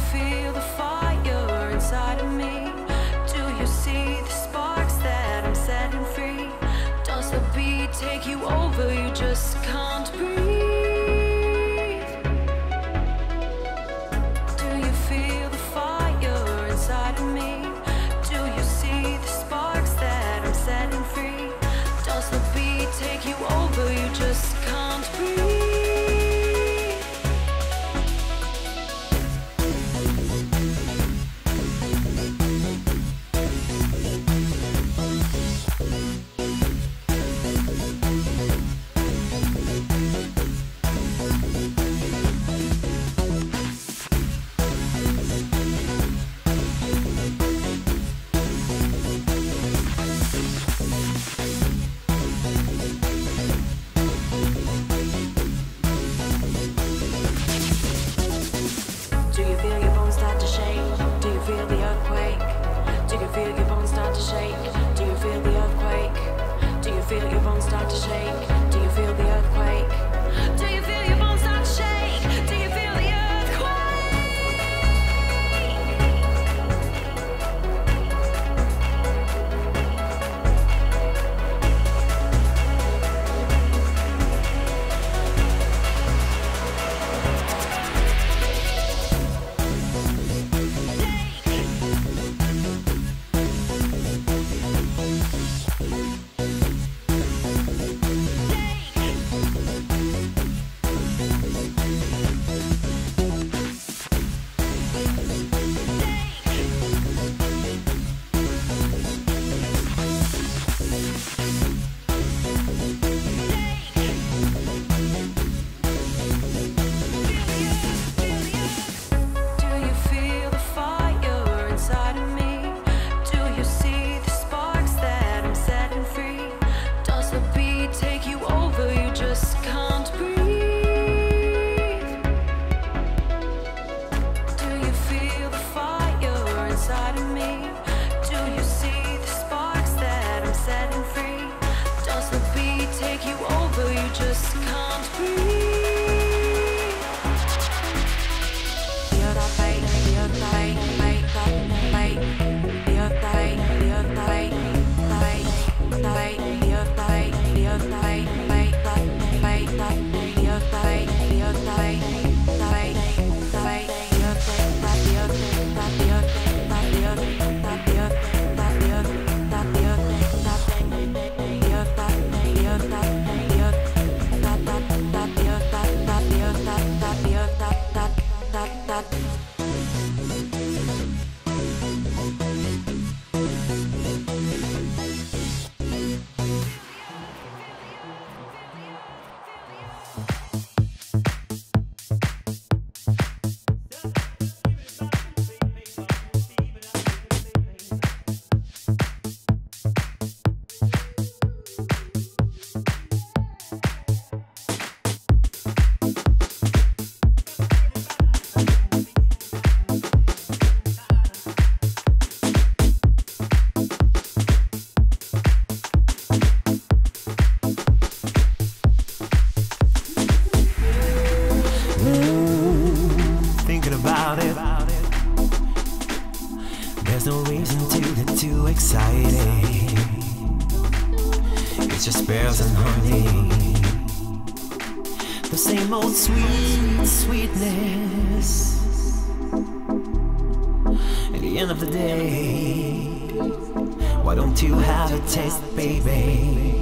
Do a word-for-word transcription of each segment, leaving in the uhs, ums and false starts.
feel the fire inside of me? Do you see the sparks that I'm setting free? Does the beat take you over? You just can't breathe. Do you feel the fire inside of me? Do you see the sparks that I'm setting free? Does the beat take you over? You just can't breathe. Do you feel your bones start to shake? Do you feel the earthquake? Do you feel your bones start to shake? Do you feel the earthquake? Do you feel your bones start to shake? Do you feel the earthquake? Do you feel your bones start to shake? Do you feel the There's no reason to get too excited. It's just bells and honey. The same old sweet sweetness. At the end of the day, why don't you have a taste, baby,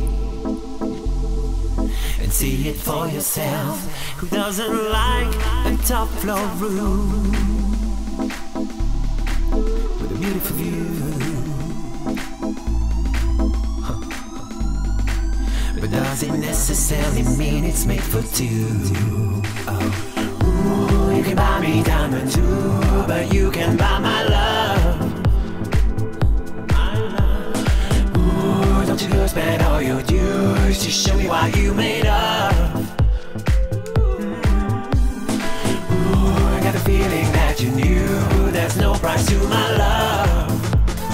and see it for yourself? Who doesn't like a top floor room with a beautiful view? Huh. But does it necessarily mean it's made for two? Oh. Ooh, you can buy me diamond too, but you can buy my love. Ooh, don't you go spend all your dues to show me why you made up. Feeling that you knew there's no price to my love.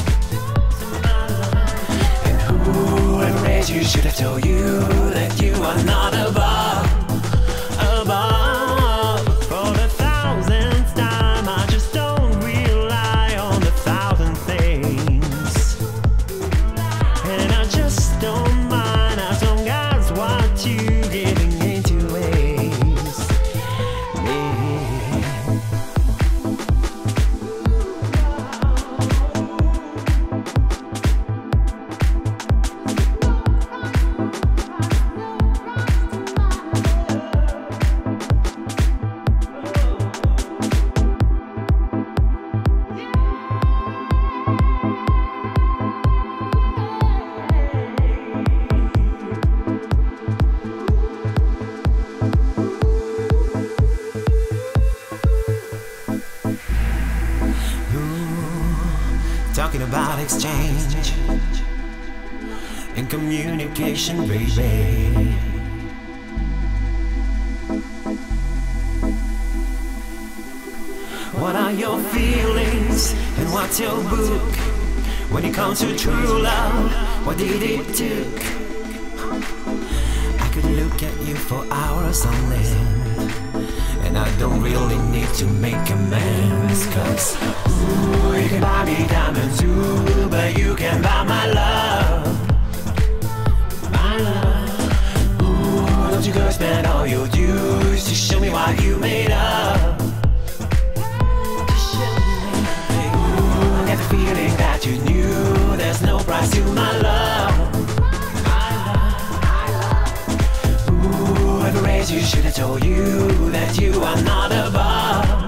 And whoever raised you should have told you that you are not above, above. For the thousandth time I just told talking about exchange and communication, baby. What are your feelings and what's your book? When it comes to true love, what did it took? I could look at you for hours on end, and I don't really need to make amends. Cause ooh, you can buy me diamonds too, but you can buy my love. My love. Ooh, don't you go spend all your dues to show me what you made of. Feeling that you knew there's no price to my love. Ooh, every race you should have told you that you are not above,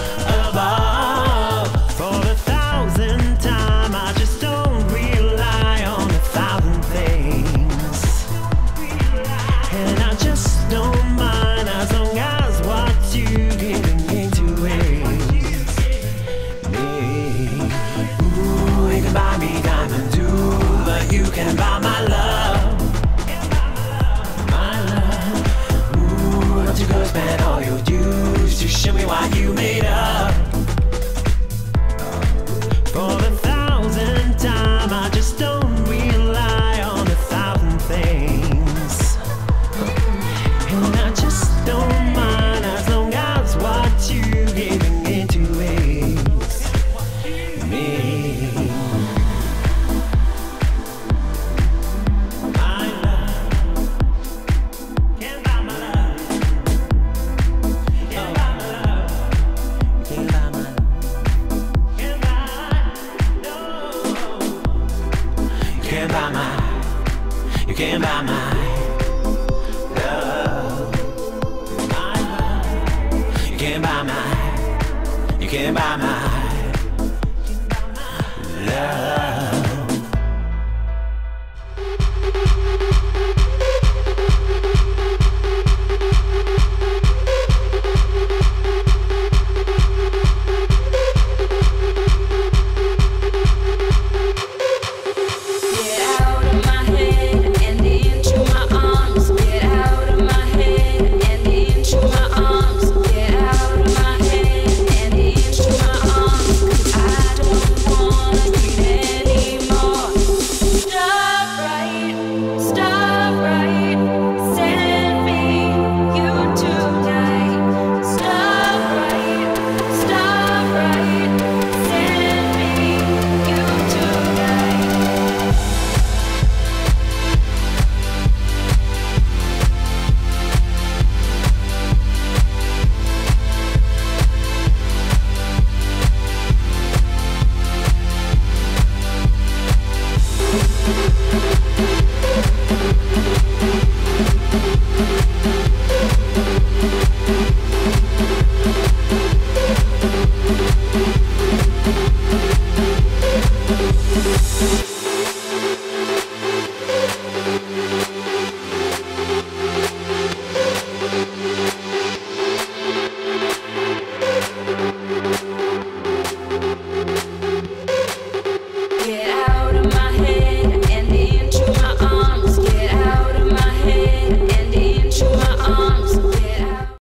above. For the thousandth time, I just don't rely on a thousand things, and I just don't mind as long as what you giving into it. Buy me diamond too, but you can buy my love. My love. Ooh, don't you go spend all your dues to show me what you made of. For the thousandth time, I just don't rely on a thousand things, and I just don't mind as long as what you giving into is me. You can't buy my love, my love. You can't buy my, you can't buy my